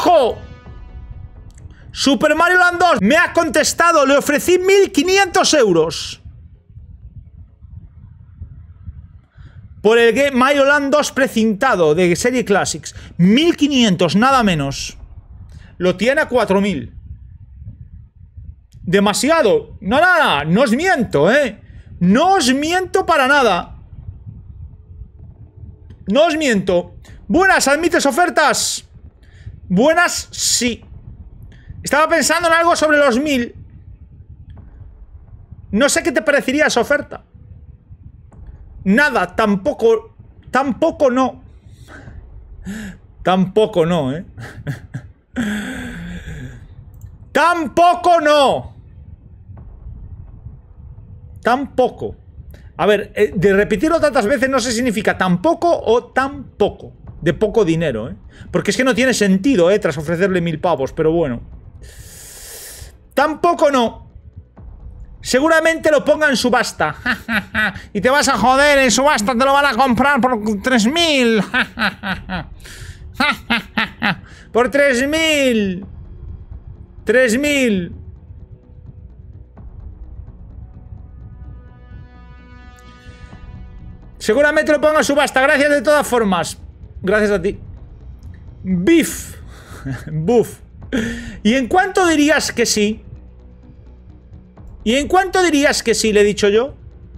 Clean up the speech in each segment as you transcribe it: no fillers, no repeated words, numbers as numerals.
¡Ojo! Super Mario Land 2 me ha contestado. Le ofrecí 1500 euros. Por el Mario Land 2 precintado de serie Classics. 1500, nada menos. Lo tiene a 4000. Demasiado. No, nada. No os miento, No os miento para nada. No os miento. Buenas, ¿admites ofertas? Buenas, sí. Estaba pensando en algo sobre los 1000. No sé qué te parecería esa oferta. Nada, tampoco. Tampoco no. Tampoco no, Tampoco no. Tampoco. A ver, de repetirlo tantas veces no sé si significa tampoco o tampoco. De poco dinero, Porque es que no tiene sentido, tras ofrecerle 1000 pavos, pero bueno. Tampoco no. Seguramente lo ponga en subasta. Y te vas a joder, en subasta te lo van a comprar por 3000. Por 3000. 3000. Seguramente lo ponga en subasta. Gracias de todas formas. Gracias a ti. Beef. Buff. ¿Y en cuánto dirías que sí? ¿Y en cuánto dirías que sí? Le he dicho yo.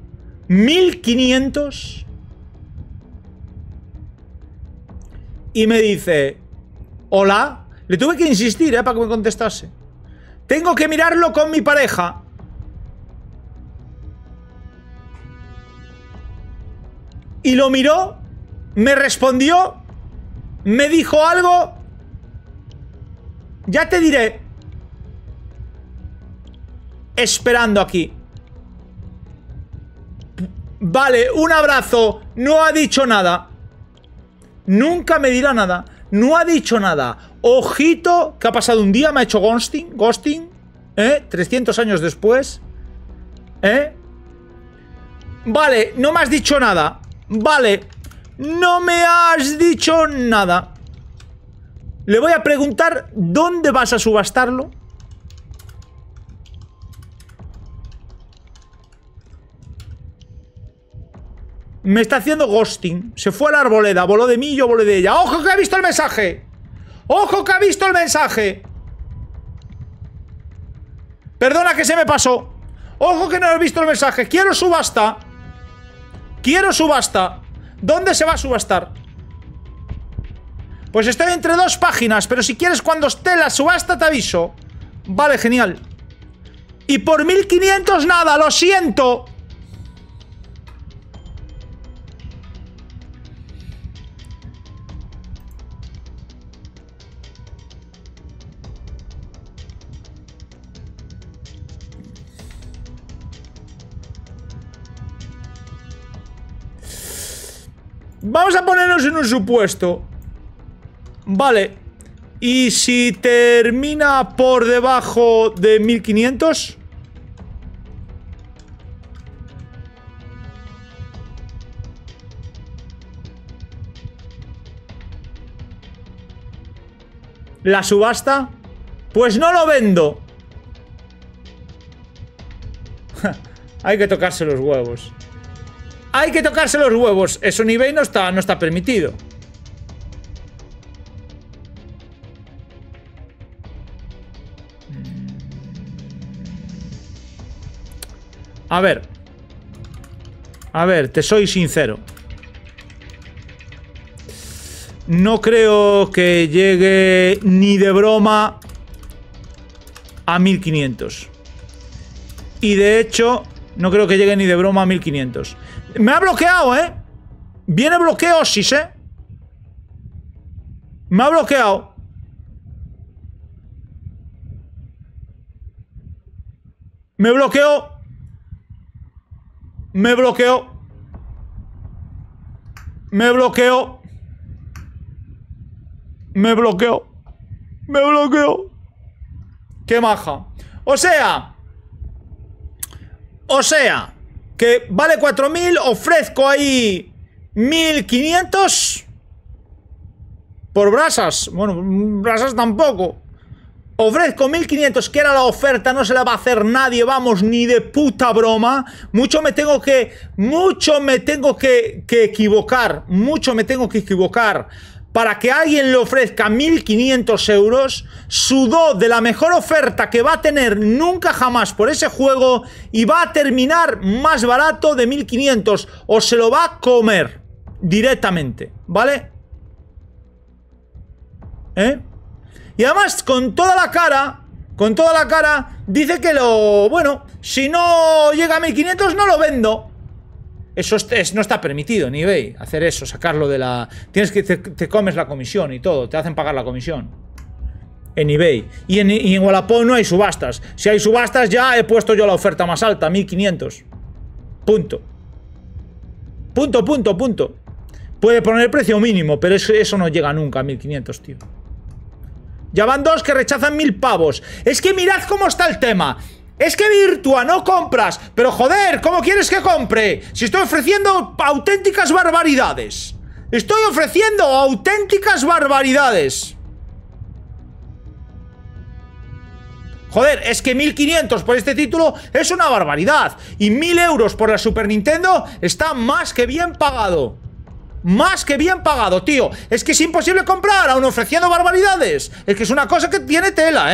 1500. Y me dice: hola. Le tuve que insistir, para que me contestase. Tengo que mirarlo con mi pareja. Y lo miró. Me respondió. Me dijo algo. Ya te diré. Esperando aquí. Vale, un abrazo. No ha dicho nada. Nunca me dirá nada. No ha dicho nada. Ojito, que ha pasado un día, me ha hecho ghosting. Ghosting. 300 años después. Vale, no me has dicho nada. Vale, no me has dicho nada. Le voy a preguntar dónde vas a subastarlo. Me está haciendo ghosting. Se fue a la arboleda, voló de mí y yo volé de ella. ¡Ojo que ha visto el mensaje! ¡Ojo que ha visto el mensaje! Perdona que se me pasó. ¡Ojo que no he visto el mensaje! ¡Quiero subasta! ¡Quiero subasta! ¿Dónde se va a subastar? Pues estoy entre dos páginas, pero si quieres cuando esté la subasta te aviso. Vale, genial. Y por 1500 nada, lo siento. Vamos a ponernos en un supuesto. Vale. ¿Y si termina por debajo de 1500? ¿La subasta? Pues no lo vendo. Hay que tocarse los huevos. Hay que tocarse los huevos. Eso en eBay no está permitido. A ver. A ver, te soy sincero. No creo que llegue ni de broma a 1500. Y de hecho, no creo que llegue ni de broma a 1500. Me ha bloqueado, Viene bloqueosis, Me ha bloqueado. Me bloqueó. Me bloqueó. Me bloqueó. Me bloqueó. Me bloqueó. Qué maja. O sea, que vale 4000, ofrezco ahí 1500. Por brasas. Bueno, brasas tampoco. Ofrezco 1500, que era la oferta, no se la va a hacer nadie, vamos, ni de puta broma. Mucho me tengo que equivocar para que alguien le ofrezca 1500 euros. Sudó de la mejor oferta que va a tener nunca jamás por ese juego y va a terminar más barato de 1500, o se lo va a comer directamente, ¿vale? Y además, con toda la cara, dice que bueno, si no llega a 1500 no lo vendo. Eso no está permitido en eBay, hacer eso, sacarlo de la... Te comes la comisión y todo, te hacen pagar la comisión. En eBay. Y en Wallapop no hay subastas. Si hay subastas ya he puesto yo la oferta más alta, 1500. Punto. Punto. Puede poner el precio mínimo, pero eso no llega nunca a 1500, tío. Ya van dos que rechazan 1000 pavos. Es que mirad cómo está el tema. Es que Virtua no compras. Pero joder, ¿cómo quieres que compre? Si estoy ofreciendo auténticas barbaridades. Estoy ofreciendo auténticas barbaridades. Joder, es que 1500 por este título es una barbaridad. Y 1000 euros por la Super Nintendo está más que bien pagado. Más que bien pagado, tío. Es que es imposible comprar aún ofreciendo barbaridades. Es que es una cosa que tiene tela,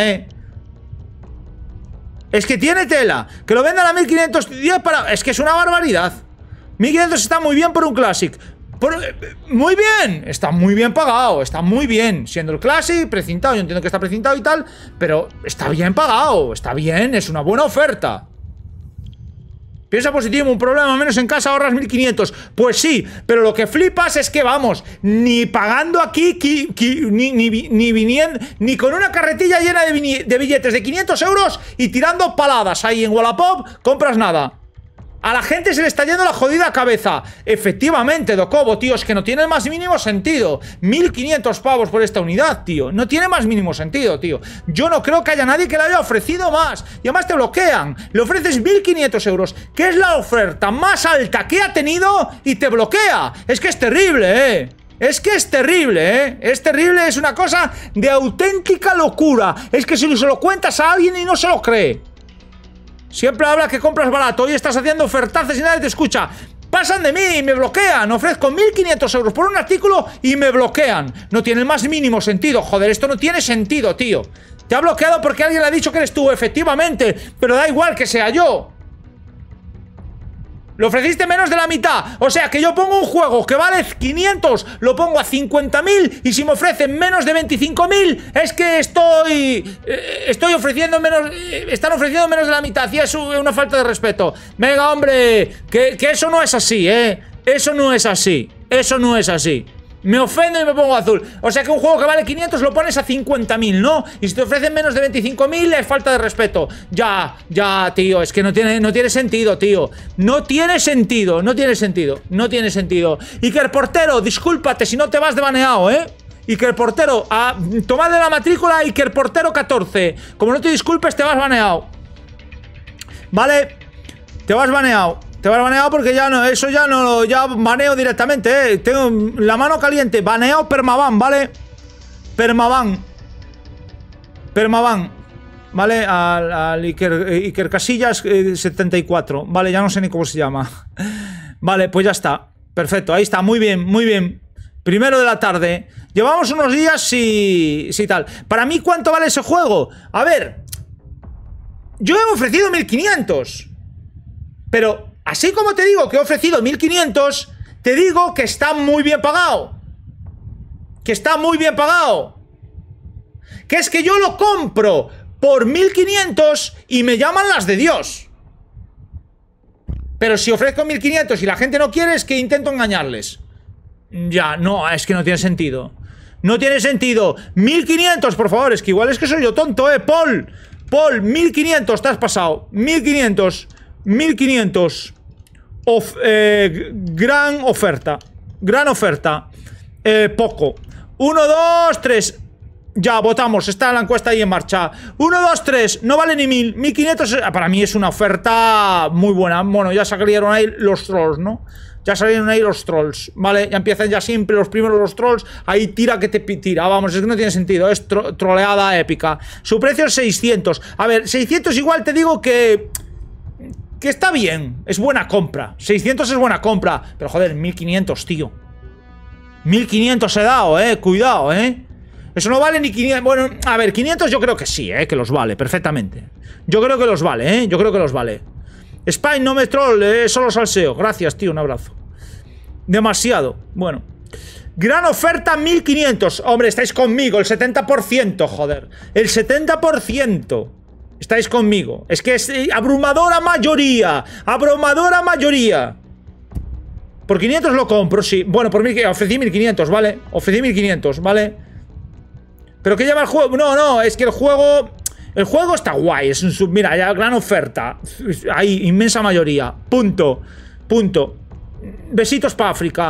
Es que tiene tela. Que lo vendan a 1510 para... Es que es una barbaridad. 1500 está muy bien por un Classic. Muy bien. Está muy bien pagado. Está muy bien. Siendo el Classic, precintado. Yo entiendo que está precintado y tal. Pero está bien pagado. Está bien. Es una buena oferta. Piensa positivo, un problema menos en casa, ahorras 1500. Pues sí, pero lo que flipas es que vamos, ni pagando aquí, ni viniendo, ni con una carretilla llena de billetes de 500 euros y tirando paladas ahí en Wallapop, compras nada. A la gente se le está yendo la jodida cabeza. Efectivamente, Docobo, tío, es que no tiene el más mínimo sentido. 1500 pavos por esta unidad, tío. No tiene más mínimo sentido, tío. Yo no creo que haya nadie que le haya ofrecido más. Y además te bloquean. Le ofreces 1500 euros, que es la oferta más alta que ha tenido, y te bloquea. Es que es terrible, Es que es terrible, Es terrible, es una cosa de auténtica locura. Es que si se lo cuentas a alguien y no se lo cree. Siempre habla que compras barato. Hoy estás haciendo ofertazos y nadie te escucha. Pasan de mí y me bloquean. Ofrezco 1500 euros por un artículo y me bloquean. No tiene el más mínimo sentido. Joder, esto no tiene sentido, tío. Te ha bloqueado porque alguien le ha dicho que eres tú, efectivamente. Pero da igual que sea yo. Lo ofreciste menos de la mitad. O sea que yo pongo un juego que vale 500, lo pongo a 50.000, y si me ofrecen menos de 25.000, es que estoy ofreciendo menos. Están ofreciendo menos de la mitad. Y es una falta de respeto. Venga, hombre, que eso no es así, Eso no es así. Eso no es así. Me ofendo y me pongo azul. O sea que un juego que vale 500 lo pones a 50.000, ¿no? Y si te ofrecen menos de 25.000 es falta de respeto. Ya, tío, es que no tiene sentido, tío. No tiene sentido. Iker Portero, discúlpate si no te vas de baneado, Iker Portero, tomadle la matrícula a Iker Portero 14. Como no te disculpes, te vas baneado. ¿Vale? Te vas baneado. Te vas baneado porque ya no, eso ya no, ya baneo directamente, Tengo la mano caliente, baneo permaban, ¿vale? Permaban, ¿vale? Al Iker Casillas 74, ¿vale? Ya no sé ni cómo se llama. Vale, pues ya está, perfecto, ahí está, muy bien. Primero de la tarde. Llevamos unos días y tal. Para mí, ¿cuánto vale ese juego? A ver, yo he ofrecido 1500, pero... Así como te digo que he ofrecido 1500, te digo que está muy bien pagado. Que está muy bien pagado. Que es que yo lo compro por 1500 y me llaman las de Dios. Pero si ofrezco 1500 y la gente no quiere, es que intento engañarles. Ya, no, es que no tiene sentido. No tiene sentido. 1500, por favor, es que igual es que soy yo tonto, Paul, 1500, te has pasado. 1500. Gran oferta. Poco. 1, 2, 3. Ya, votamos, está la encuesta ahí en marcha. 1, 2, 3, no vale ni 1000. 1500, para mí es una oferta muy buena. Bueno, ya salieron ahí los trolls, ¿no? Ya salieron ahí los trolls, ¿vale? Ya empiezan ya siempre los primeros los trolls. Ahí tira que te tira, vamos, es que no tiene sentido. Es troleada épica. Su precio es 600. A ver, 600 igual te digo que está bien, es buena compra. 600 es buena compra. Pero joder, 1500, tío. 1500 he dado, cuidado, Eso no vale ni 500. Bueno, a ver, 500 yo creo que sí, que los vale, perfectamente. Yo creo que los vale, yo creo que los vale. Spine, no me troll, solo salseo. Gracias, tío, un abrazo. Demasiado, bueno. Gran oferta, 1500. Hombre, estáis conmigo, el 70%, joder. El 70%. Estáis conmigo. Es que es abrumadora mayoría. Abrumadora mayoría. Por 500 lo compro, sí. Bueno, por ofrecí 1500, ¿vale? Ofrecí 1500, ¿vale? ¿Pero qué llama el juego? No, no, es que el juego... El juego está guay. Es un mira, ya gran oferta. Ahí, inmensa mayoría. Punto. Punto. Besitos para África.